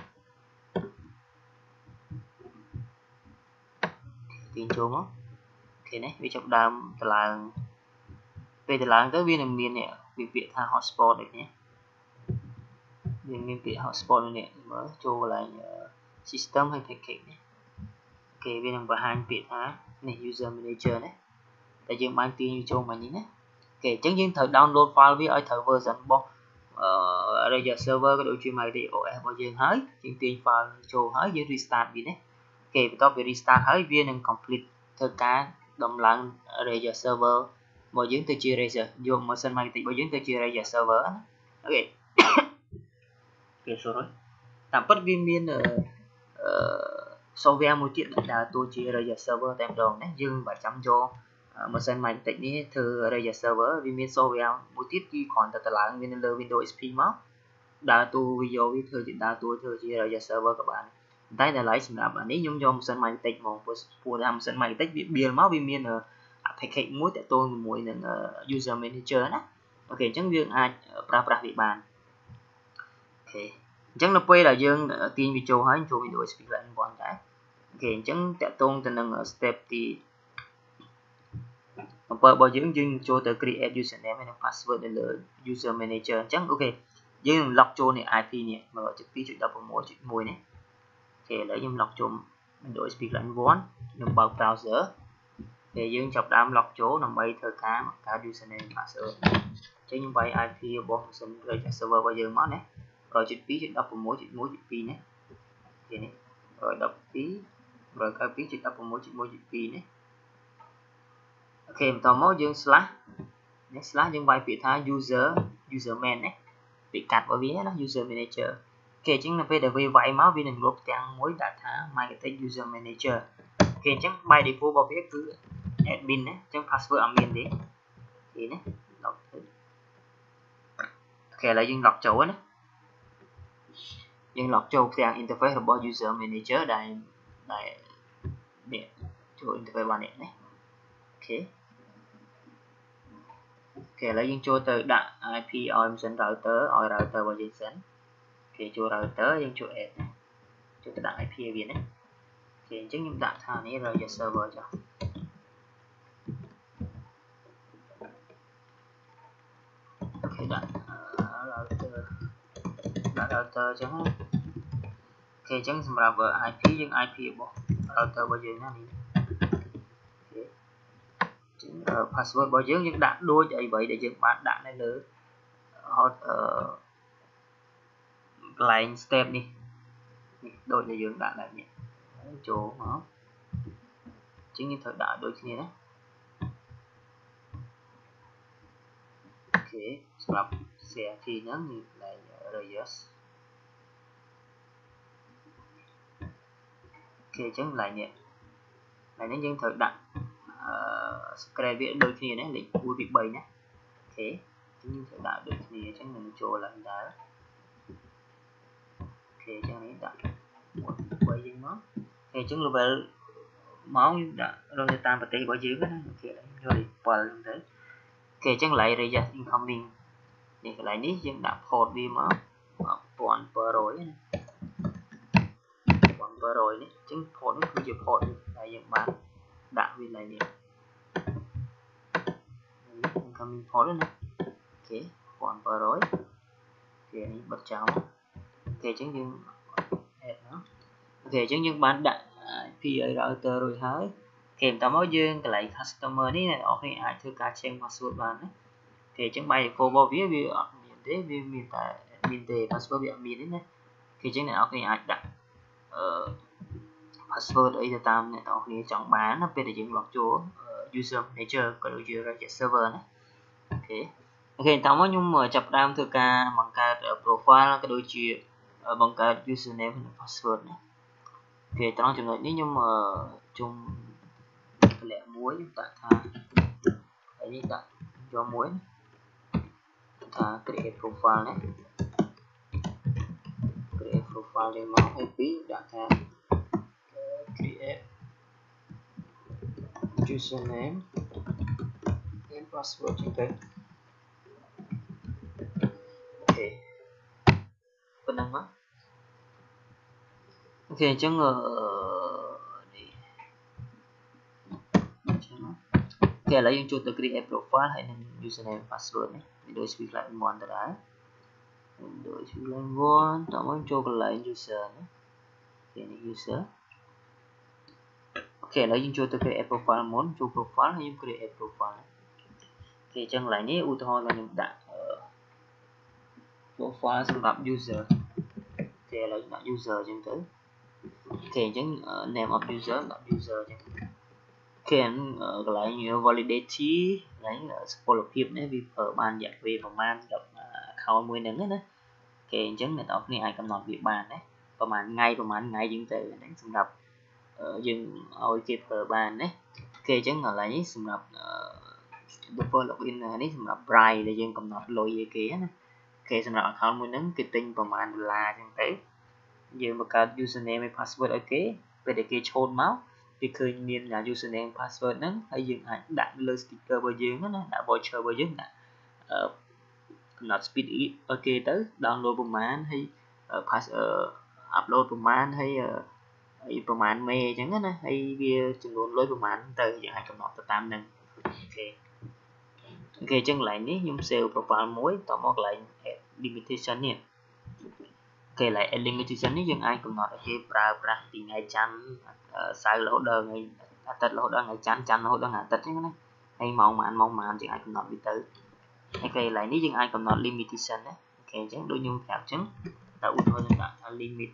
Speaker 1: ទាញចូលមកអូខេនេះវាចាប់ដើមតឡើងពេលតឡើងទៅវានឹងមាននេះវាពាក្យថា hotspot ដូចនេះវាមានពាក្យ hotspot នេះមើលចូលកន្លែង system ហើយ package នេះអូខេវានឹងបង្ហាញពាក្យថានេះ user manager ណាតែយើងបានទាញវាចូលមកនេះណាអូខេអញ្ចឹងយើងត្រូវ download file វាឲ្យត្រូវ version របស់Razer server ក៏ដូចជា Microtik OS របស់យើងហើយយើងទាញ file ចូលហើយយើង restart វាណាអូខេបន្ទាប់ពី restart ហើយវានឹង complete ធ្វើការដំឡើង Razer server របស់យើងទៅជា Razer យកម៉ាស៊ីន Microtik របស់យើងទៅជា Razer server ណាអូខេគេសួរតាមពិតវាមានsoftware មួយទៀតដែលដើរតួជា Razer server តែម្ដងណាយើងមិនបាច់ចាំយកម៉ាស៊ីន Microtik នេះធ្វើ Razer server វាមាន software មួយទៀតគឺគ្រាន់តែតឡើងវានៅលើ Windows XP មកដើរតួវាយកវាធ្វើជាដើរតួធ្វើជា Razer server ក៏បានតែតម្លៃសម្រាប់អានេះខ្ញុំយកម៉ាស៊ីន Microtik មកព្រោះថាម៉ាស៊ីន Microtik វា build មកវាមាន package មួយតាក់ទងជាមួយនឹង user manager ណាអូខេអញ្ចឹងយើងអាចប្រើប្រាស់វាបានអូខេអញ្ចឹងនៅពេលដែលយើងទាញវាចូលហើយចូល Windows Speaker N1 ដែរអូខេអញ្ចឹងតាក់ទងទៅនឹង step ទី7របស់យើងចូលទៅ create username និង password នៅលើ user manager អញ្ចឹងអូខេយើង log ចូលនេះ IP នេះ 192.16.1 នេះអូខេឥឡូវខ្ញុំ log ចូល Windows Speaker N1 ខ្ញុំបើក browser ពេលយើងចាប់ដើម log ចូលដើម្បីធ្វើការបង្កើត username password អញ្ចឹងខ្ញុំវាយ IP របស់ server របស់យើងមកណា 192.16.1.2 នេះគេនេះ 192.192.16.1.2 នេះអូខេបន្តមកយើង slash នេះ slash យើងវាយពាក្យថា user main ណាពាក្យកាត់របស់វាណា user manager គេអញ្ចឹងនៅពេលដែលវាវាយមកវានឹងលុបទាំងមួយដាក់ថា Microtik user manager គេអញ្ចឹង by default របស់វាគឺ admin ណាអញ្ចឹង password អត់មានទេគេណា log ទៅអូខេឥឡូវយើង log ចូលណាយើង log ចូលទាំង interface របស់ user manager ដែលនេះចូល interface របស់នេះណាអូខេឥឡូវយើងចូលទៅដាក់ IP ឲ្យមិនសិន router ឲ្យ router របស់យើងសិនគេចូល router យើងចូល add ណាចូលទៅដាក់ IP ឲ្យវាណាគេអញ្ចឹងខ្ញុំដាក់ថានេះ Roger server ចុះគេដាក់ router អញ្ចឹងគេអញ្ចឹងសម្រាប់ IP យើង IP របស់ router របស់យើងណានេះគេអញ្ចឹង password របស់យើងដាក់ដូចអ្វីដែលយើងបានដាក់នៅលើhot កន្លែង step នេះដូចដែលយើងដាក់ដែរនេះចូលមកអញ្ចឹងយើងត្រូវដាក់ដូចគ្នាណាអូខេសម្រាប់ share key ហ្នឹងយើងកន្លែង radius អូខេអញ្ចឹងកន្លែងនេះយើងត្រូវដាក់secret វាដូចគ្នាណាលេខ1 2 3ណាអូខេយើងត្រូវដាក់ដូចគ្នាអញ្ចឹងនឹងចូលឡើងដែរអូខេអញ្ចឹងនេះដាក់1 2 3យើងមកអូខេអញ្ចឹង level មកយើងដាក់រកទៅតាមប្រទេសរបស់យើងណាអូខេយកលេខ7ហ្នឹងទៅអូខេអញ្ចឹងកន្លែង radius incoming នេះកន្លែងនេះយើងដាក់ port វាមក1700ណា1700នេះអញ្ចឹង port នេះគឺជា port ដែលយើងបានដាក់វាឡើងនេះ incoming port ណាអូខេ1700គេនេះបិទចោលអូខេអញ្ចឹងយើង add មកអូខេអញ្ចឹងយើងបានដាក់ IP ឲ្យ router រួចហើយអូខេបន្តមកយើងកន្លែង customer នេះអ្នកនរគ្នាអាចធ្វើការ change password បានណាអូខេអញ្ចឹង by default របស់វាអត់មានទេវាមានតែ admin ទេ password វាអត់មានទេណាអូខេអញ្ចឹងអ្នកនរគ្នាអាចដាក់password អីទៅតាមអ្នកនរគ្នាចង់បានណាពេលដែលយើង log ចូល user manager ក៏ដូចជា register server ណាអូខេបន្តមកខ្ញុំចាប់ផ្ដើមធ្វើការបង្កើត profile ក៏ដូចជាបង្កើត username និង password ណាអូខេត្រង់ចំណុចនេះខ្ញុំជុំតម្លាក់មួយខ្ញុំដាក់ថាហើយនេះដាក់យកមួយថា create profile ណា create profile នេះមកហើយពីរដាក់ថា create username and password ចឹងទៅអូខេប៉ុណ្ណឹងមកអូខេអញ្ចឹងនេះអូខេឥឡូវយើងចូលទៅ create profile ហើយនឹង username password នេះWindows Speaker N1 ទៅដែរWindows Speaker N1 តោះមកចូលកន្លែង user ណាគេនេះ user អូខេឥឡូវយើងចូលទៅ create profile មុនចូល profile ហើយយើង create profile អូខេអញ្ចឹងកន្លែងនេះឧទាហរណ៍ខ្ញុំដាក់ profile សម្រាប់ user អូខេឥឡូវដាក់ user អញ្ចឹងទៅអូខេអញ្ចឹង name of user ដាក់ user អញ្ចឹងអូខេកន្លែង validity កន្លែងសុពលភាពនេះវាប្រើបានរយៈពេលប្រហែលសម្រាប់ account មួយហ្នឹងណាអូខេអញ្ចឹងអ្នកនរគ្នាអាចកំណត់វាបានណាប្រហែលថ្ងៃយើងទៅហ្នឹងសម្រាប់យើងឲ្យគេប្រើបានណាអូខេអញ្ចឹងកន្លែងនេះសម្រាប់ default login នេះសម្រាប់ price ដែលយើងកំណត់លុយឲ្យគេណាអូខេសម្រាប់ account មួយហ្នឹងគេទិញប្រហែល$អញ្ចឹងទៅយើងបង្កើត username និង password ឲ្យគេពេលដែលគេឆូតមក thì khơi miền là username password đó hay dừng hãy đặt lên sticker bao nhiêu nó đã voucher bao nhiêu đã not speed ok tới download ប្រមាណហើយ pass upload ប្រមាណហើយប្រមាណមេអញ្ចឹងណាហើយវាចំនួនលុយប្រមាណទៅយើងអាចកំណត់ទៅតាមនឹងអូខេអញ្ចឹងកន្លែងនេះខ្ញុំ save profile មួយតមកកន្លែង limitation នេះគេឡៃ limitation នេះយើងអាចកំណត់ឲ្យគេប្រើប្រាស់ពីថ្ងៃច័ន្ទសៅរ៍រហូតដល់ថ្ងៃអាទិត្យរហូតដល់ថ្ងៃច័ន្ទរហូតដល់ថ្ងៃអាទិត្យអញ្ចឹងណាហើយម៉ោងប៉ុន្មានយើងអាចកំណត់វាទៅហើយកន្លែងនេះយើងអាចកំណត់ limitation ណាអូខេអញ្ចឹងដូចខ្ញុំប្រាប់អញ្ចឹងតែឧទាហរណ៍ខ្ញុំដាក់ថា limit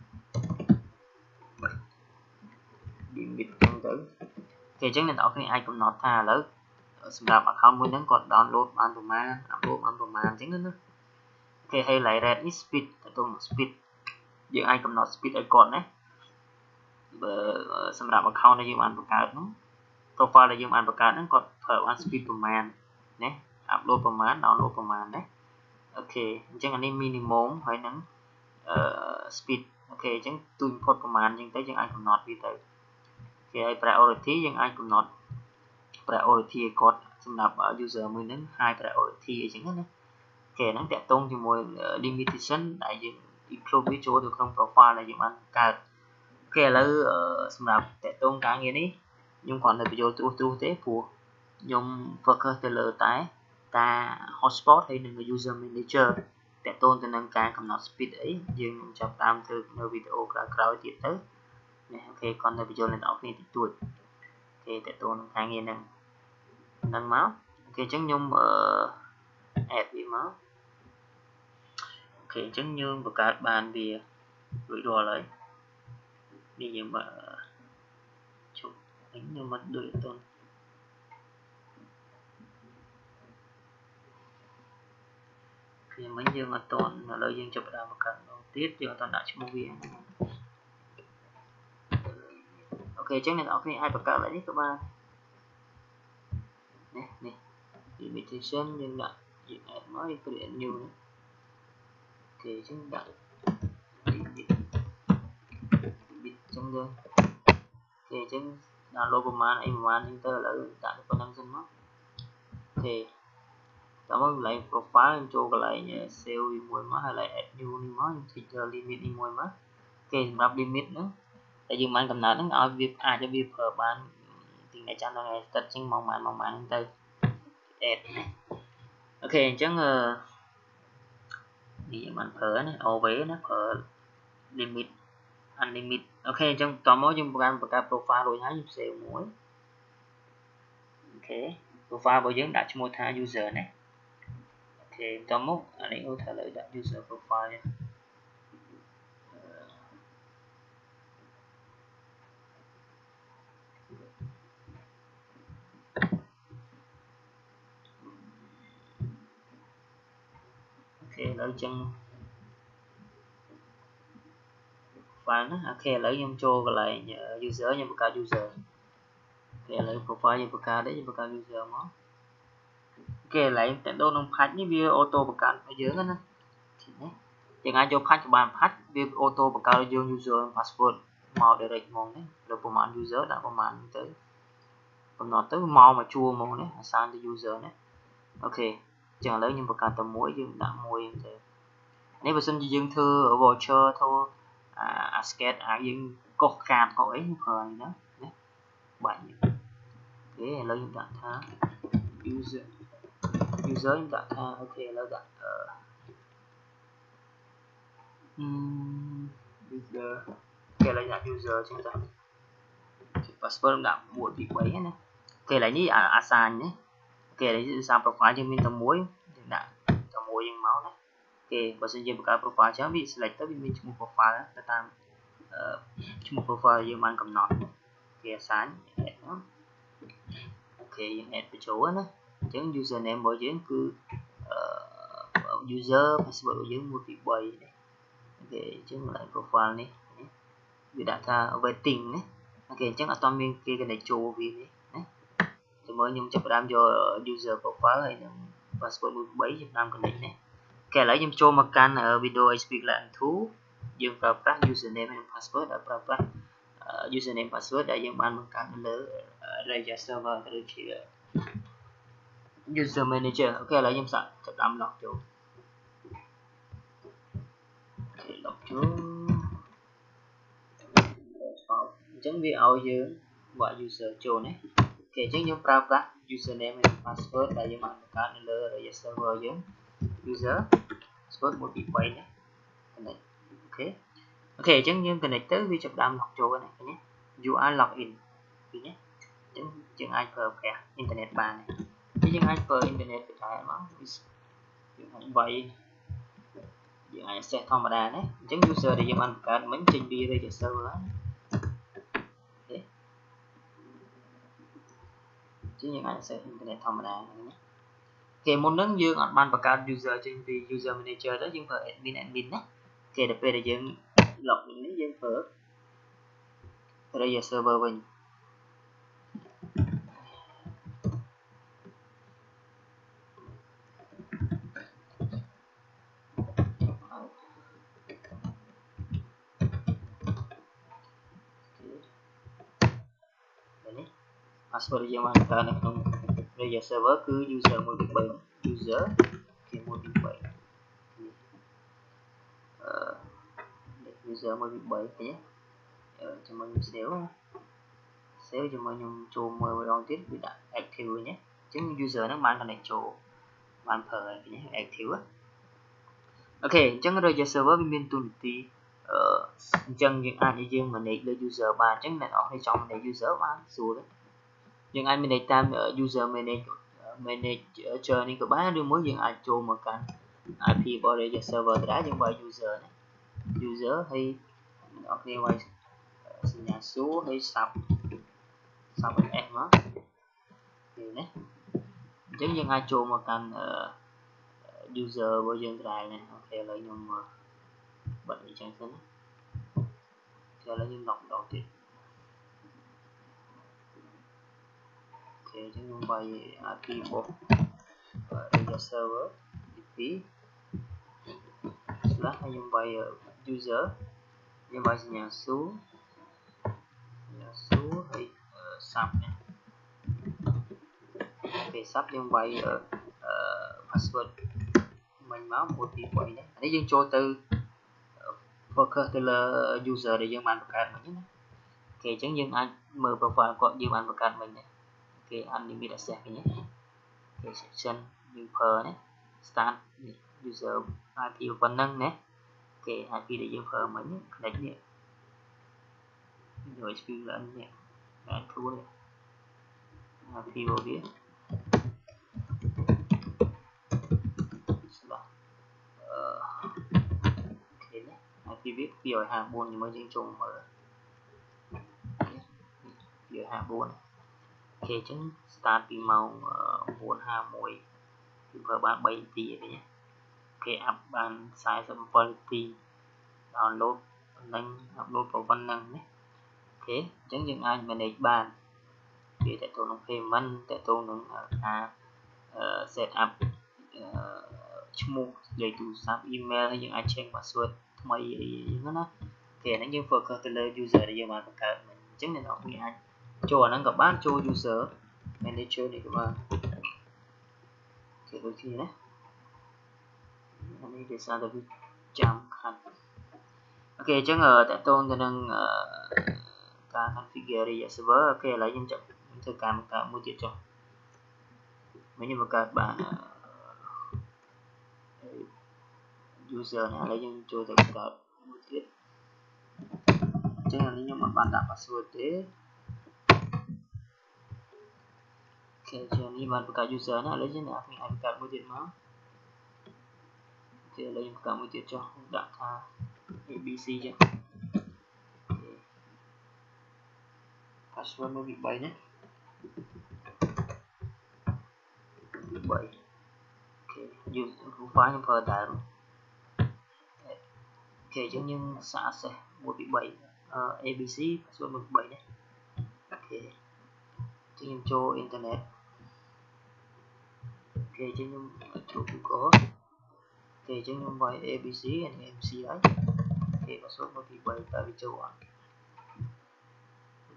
Speaker 1: ចឹងទៅអូខេអញ្ចឹងអ្នកនរគ្នាអាចកំណត់ថាឥឡូវសម្រាប់ account មួយហ្នឹងគាត់ download បានប្រមាណ upload បានប្រមាណអញ្ចឹងណាអូខេហើយ rate នេះ speed ទៅ speed យើងអាចកំណត់ speed ឲ្យគាត់ណាបើសម្រាប់ account ដែលយើងបានបង្កើតហ្នឹង profile ដែលយើងបានបង្កើតហ្នឹងគាត់ប្រើបាន speed ប្រមាណណា upload ប្រមាណ download ប្រមាណណាអូខេអញ្ចឹងអានេះ minimum ហើយនឹងspeed អូខេអញ្ចឹងទូ input ប្រមាណអញ្ចឹងទៅយើងអាចកំណត់វាទៅគេឲ្យ priority យើងអាចកំណត់ priority ឲ្យគាត់សម្រាប់ user មួយហ្នឹង high priority អីចឹងណាគេហ្នឹងតាក់ទងជាមួយ limitation ដែលយើង include វាចូលទៅក្នុង profile ដែលយើងបានកើតគេឥឡូវសម្រាប់តាក់ទងការងារនេះខ្ញុំគ្រាន់តែបញ្ចូលត្រួសទេព្រោះខ្ញុំ focus ទៅលើតែការ hotspot ហើយនឹង user manager តាក់ទងទៅនឹងការកំណត់ speed អីយើងនឹងចាប់តាមធ្វើនៅវីដេអូក្រោយៗទៀតទៅនេះអូខេគ្រាន់តែបញ្ចូលអ្នកនរគ្នាតិចតួចគេតាក់ទងនឹងការងារហ្នឹងមកអូខេអញ្ចឹងខ្ញុំadd វាមកអូខេអញ្ចឹងយើងបង្កើតបានវារួចរាល់ហើយនេះយើងជប់ខ្ញុំមកដូចអត់ទាន់គឺមិញយើងអត់ទាន់ឥឡូវយើងចាប់ផ្ដើមបង្កើតម្ដងទៀតយើងអត់ទាន់ដាក់ឈ្មោះវាអូខេអញ្ចឹងអ្នកនរគ្នាអាចបង្កើតឡើងនេះក៏បាននេះ limitation យើងដាក់យើង add មកយើង create new អូខេអញ្ចឹងដាក់ limit អញ្ចឹងទៅអូខេអញ្ចឹង download ប្រមាណអីប្រមាណអញ្ចឹងទៅឥឡូវដាក់ប៉ុណ្្នឹងសិនមកអូខេតោះមកកន្លែង profile ខ្ញុំចូលកន្លែង save វាមួយមកហើយកន្លែង add new នេះមកខ្ញុំ trigger limit នេះមួយមកគេសម្រាប់ limit ហ្នឹងតែយើងបានកំណត់ហ្នឹងឲ្យវាអាចឲ្យវាប្រើបានពីថ្ងៃច័ន្ទដល់ថ្ងៃអាទិត្យអញ្ចឹងម៉ោងប៉ុន្មានហ្នឹងទៅ add អូខេអញ្ចឹងនេះយើងបានប្រើណា always ណាប្រើ limit unlimit អូខេអញ្ចឹងតមកយើងបង្កើត profile រួចហើយយើង save មួយអូខេ profile របស់យើងដាក់ឈ្មោះថា user ណាអូខេតមកអានេះឧទាហរណ៍ដាក់ user profile អូខេឥឡូវចឹង file ណាអូខេឥឡូវខ្ញុំចូលកន្លែង user ខ្ញុំបង្កើត user អូខេឥឡូវ profile យើងបង្កើតទេយើងបង្កើត user មកអូខេឥឡូវតដូននឹង patch នេះវា auto បង្កើតឲ្យយើងណាយើងអាចយក patch បាន patch វា auto បង្កើតឲ្យយើង user password មក direct ហ្មងណាលើប្រមាណ user ដាក់ប្រមាណទៅកំណត់ទៅមកជួរហ្មងណា assign ទៅ user ណាអូខេអញ្ចឹងឥឡូវខ្ញុំបង្កើតតែមួយយើងដាក់មួយទៅនេះបើសិនជាយើងធ្វើ voucher ធ្វើscan អាចយើងកុសកាតកុសអីប្រើនេះណាបាញ់អូខេឥឡូវខ្ញុំដាក់ថា user ខ្ញុំដាក់ថាអូខេឥឡូវដាក់user គេឥឡូវដាក់ user អញ្ចឹងទៅ password ដាក់1 2 3ណាគេឥឡូវនេះអាសាញណាគេឥឡូវសារ profile យើងមានតែមួយយើងដាក់តែមួយយើងមកណាគេបើសិនយើងបង្កើត profile ចឹងវា select ទៅវាមានឈ្មោះ profile ទៅតាមឈ្មោះ profile យើងបានកំណត់គេអាសាញ add មកអូខេយើង add បញ្ចូលណាអញ្ចឹង username របស់យើងគឺuser password របស់យើង1 2 3នេះអូខេអញ្ចឹងកន្លែង profile នេះវាដាក់ថា waiting ណាអូខេអញ្ចឹងអត់ទាន់មានគេកណិតចូលវានេះណាជាមួយខ្ញុំចាប់ផ្ដើមយក user profile ហើយនឹង password 1 2 3ចាប់ផ្ដើមកណិតណាអូខេឥឡូវខ្ញុំចូលមកកាន់ video speak Latin 2យើងប្រើប្រាស់ username និង password ដែលប្រើប្រាស់ username password ដែលយើងបានបង្កើតនៅលើ Raya server ក៏ដូចជា user manager អូខេឥឡូវខ្ញុំចាប់ផ្ដើម log ចូលអូខេ log ចូលអញ្ចឹងវាឲ្យយើងបើក user ចូលណាអូខេអញ្ចឹងយើងប្រើប្រាស់ username និង password ដែលយើងបានបង្កើតនៅលើ Raya server យើង user password 1 2 3ណា connect អូខេអូខេអញ្ចឹងយើង connect ទៅវាចាប់ផ្ដើម log ចូលណាឃើញទេ you are log in ឃើញទេអញ្ចឹងយើងអាចប្រើប្រាស់ internet បានហើយយើងអាចប្រើ internet ទៅដែរមកយើងអាចវាយយើងអាច access ធម្មតាណាអញ្ចឹង user ដែលយើងបានបង្កើតមិញចេញពី Raya server ណាចឹងយើងអាច access internet ធម្មតាហ្នឹងណាគេមុនហ្នឹងយើងអត់បានបង្កើត user ចេញពី user manager ទៅយើងប្រើ admin ណាគេដល់ពេលដែលយើង log in នេះយើងប្រើ Raya server វិញនេះ password យើងបានបង្កើតនៅក្នុង Raya server គឺ user 1 2 3 user គេ1 2 3 user 1 2 3ឃើញជាមួយខ្ញុំ save ជាមួយខ្ញុំចូលមើលម្ដងទៀតវាដាក់ active វិញណាអញ្ចឹង user ហ្នឹងបាន connect ចូលបានប្រើហើយឃើញ active អូខេអញ្ចឹង Raya server វាមានទូនាទីអញ្ចឹងយើងអាចឲ្យយើង manage លើ user បានអញ្ចឹងអ្នកនរគ្នាចង់ manage user បានស្រួលទេយើងអាច manage តាម user manager នេះក៏បានឬមួយយើងអាចចូលមកកាន់ IP របស់ Raya server ទៅដែរយើងបើក user ណា user ហើយអ្នកនរគ្នាវាយសញ្ញាសួរហើយ sub s មកឃើញណាអញ្ចឹងយើងអាចចូលមកកាន់ user របស់យើងដែរណាអូខេឥឡូវខ្ញុំបិទអញ្ចឹងទៅណាឥឡូវខ្ញុំ log ម្ដងទៀតអូខេអញ្ចឹងខ្ញុំវាយ IP របស់ Raya server ទី2 slash ហើយខ្ញុំវាយ user ខ្ញុំវាយសញ្ញាសួរហើយ sub ណាអូខេ sub ខ្ញុំវាយ password មិញមក1 2 3នេះអានេះយើងចូលទៅ focus ទៅលើ user ដែលយើងបានបង្កើតមិញណាអូខេអញ្ចឹងយើងអាចមើល profile គាត់យើងបានបង្កើតមិញណាអូខេ unlimited access ឃើញទេអូខេ section user ណា start user IP ប៉ុណ្ណឹងណាអូខេ IP ដែលយើងប្រើមិញ connect នេះយក HP ឡើងនេះបានធួនេះ IP របស់វាIP វា254ជាមួយយើងចូលមើល254អូខេអញ្ចឹង start ពីម៉ោង 9:51 គឺប្រើបាន3នាទីទេណាអូខេ up បាន47នាទី download ប៉ុណ្ណឹង upload ប៉ុណ្ណឹងណាអូខេអញ្ចឹងយើងអាច manage បានវាតទៅនឹង payment តទៅនឹងការ set up ឈ្មោះលេខទូរស័ព្ទ email ហើយយើងអាច change password ថ្មីអីហ្នឹងណាគេហ្នឹងយើង focus ទៅលើ user ដែលយើងបានបង្កើតមិញអញ្ចឹងអ្នកនរគ្នាអាចចូលអាហ្នឹងក៏បានចូល user manager នេះក៏បានគេដូចគ្នាណាអានេះគេសារទៅចាំខាត់អូខេអញ្ចឹងតទៅទៅនឹងការ configure Raya server អូខេឥឡូវខ្ញុំចាប់ធ្វើការបង្កើតមួយទៀតចុះមិញខ្ញុំបង្កើតបានuser ណាឥឡូវយើងចូលទៅបង្កើតមួយទៀតអញ្ចឹងឥឡូវខ្ញុំអត់បានដាក់ password ទេអូខេជានេះបានបង្កើត user ណាឥឡូវយើងអ្នកអាចបង្កើតមួយទៀតមកអូខេឥឡូវខ្ញុំបង្កើតមួយទៀតចុះដាក់ថា ABC ចឹង password 1 2 3ណា3អូខេ user profile ខ្ញុំប្រើដើមអូខេអញ្ចឹងយើងសាក access 1 2 3 ABC password 1 2 3ណាអូខេអញ្ចឹងខ្ញុំចូល internet អូខេអញ្ចឹងខ្ញុំចូល Google អូខេអញ្ចឹងខ្ញុំវាយ ABC ហើយអូខេ password 1 2 3តើវាចូលអត់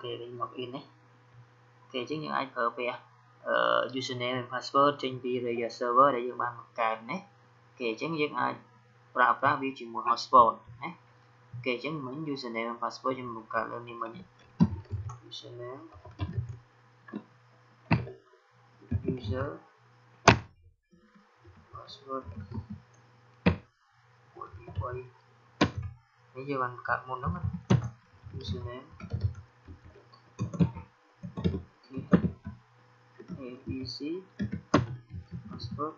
Speaker 1: mình login đấy. Ok chứ những ai phở về username and password trên vì server để dùng bằng một cái này. Ok chứ những ai pra vi chỉ một hotspot này. Ok chứ mình username and password trên một cái lên mình username user password quay bây giờ bằng cả một nó username abc password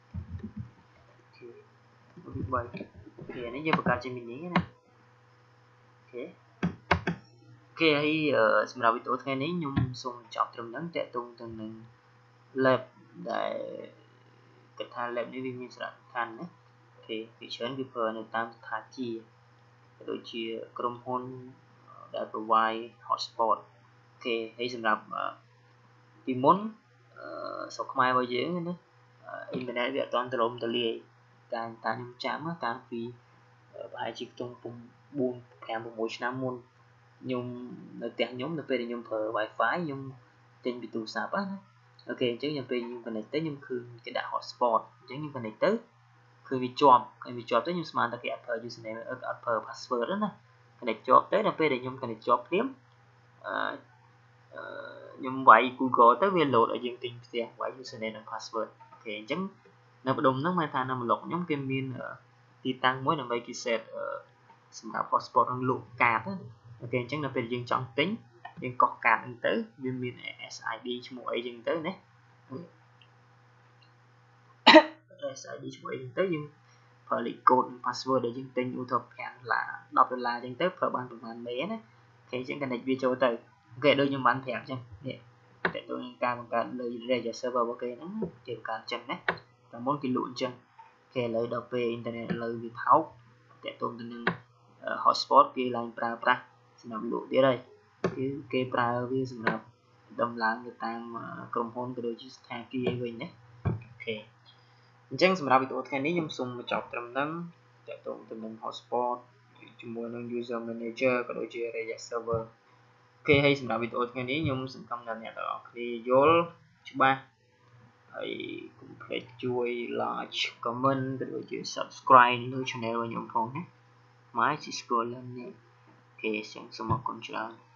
Speaker 1: quay thì nó giờ bằng cả trên mình này ok ok hayសម្រាប់វីដេអូថ្ងៃនេះខ្ញុំសូមចប់ត្រឹមហ្នឹងតេតងទៅនឹង lab ដែលគិតថា lab នេះវាមានសារៈសំខាន់ណាអូខេពីច្រើនគឺប្រើនៅតាមស្ថានជាដូចជាក្រុមហ៊ុនដែល provide hotspot អូខេហើយសម្រាប់ពីមុនស្រុកខ្មែររបស់យើងណាអ៊ីនធឺណិតវាអត់ទាន់ទូលំទូលាយតែខ្ញុំចាំតាំងពីប្រហែលជាខ្ទង់4 5 6ឆ្នាំមុនខ្ញុំនៅផ្ទះខ្ញុំនៅពេលដែលខ្ញុំប្រើ Wi-Fi ខ្ញុំចេញពីទូរស័ព្ទណាអូខេអញ្ចឹងខ្ញុំពេលខ្ញុំ connect ទៅខ្ញុំឃើញគេដាក់ hotspot អញ្ចឹងខ្ញុំ connect ទៅគឺវាជាប់ទៅខ្ញុំស្មានតែគេអត់ប្រើ username អត់ប្រើ password ណា connect ជាប់ទៅដល់ពេលដែលខ្ញុំ connect ជាប់ព្រាមខ្ញុំវាយ Google ទៅវា load ឲ្យយើងទិញផ្ទះវាយ username និង password អូខេអញ្ចឹងនៅបដុំហ្នឹងមកថានៅម្លុកខ្ញុំគេមានទីតាំងមួយដើម្បីគេ set សម្រាប់ hotspot នឹងលក់កាតអូខេអញ្ចឹងនៅពេលយើងចង់ទិញយើងកោះកាតហ្នឹងទៅវាមាន SID ឈ្មោះអីចឹងទៅណា SID ឈ្មោះអីចឹងទៅយើងប្រើលេខកូដនិង password ដែលយើងទិញឧទាហរណ៍$5 $10ចឹងទៅប្រើបានប្រហែលមេណាអូខេអញ្ចឹង connect វាចូលទៅអូខេដូចខ្ញុំបានប្រាប់អញ្ចឹងនេះតើតើនឹងការបង្កើតលើ Register Server របស់គេហ្នឹងគេបង្កើតអញ្ចឹងណាតែមុនគេលក់អញ្ចឹងគេឥឡូវដល់ពេលអ៊ីនធឺណិតឥឡូវវាថោកតើតើទៅនឹង hotspot គេឡើងប្រើប្រាស់សម្រាប់លក់ទៀតហើយគឺគេប្រើវាសម្រាប់ដំឡើងទៅតាមក្រុមហ៊ុនក៏ដូចជាស្ថានភាពអីវិញណាអូខេអញ្ចឹងសម្រាប់វីដេអូថ្ងៃនេះខ្ញុំសូមបញ្ចប់ត្រឹមហ្នឹងតើតើទៅនឹង hotspot ជាមួយនឹង user manager ក៏ដូចជា Register Server អូខេហើយសម្រាប់វីដេអូថ្ងៃនេះខ្ញុំសង្ឃឹមថាអ្នកទាំងអស់គ្នាយល់ច្បាស់ហើយកុំភ្លេចជួយ like comment ក៏ដូចជា subscribe លើ channel របស់ខ្ញុំផងណា My Cisco Learning អូខេសូមអរគុណច្រើន